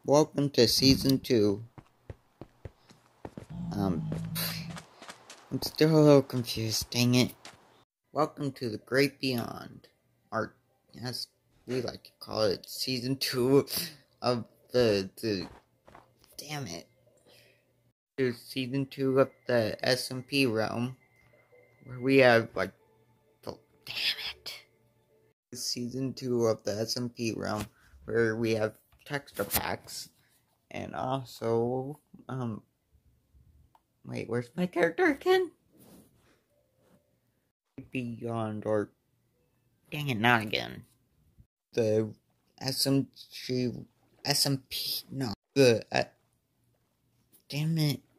Welcome to Season 2. I'm still a little confused, dang it. Welcome to the Great Beyond, or as we like to call it, Season 2 of the damn it. To Season 2 of the SMP realm, where we have, damn it. Season 2 of the SMP realm, where we have texture packs, and also, wait, where's my character again? Beyond, or dang it, not again. The SMP, no, damn it.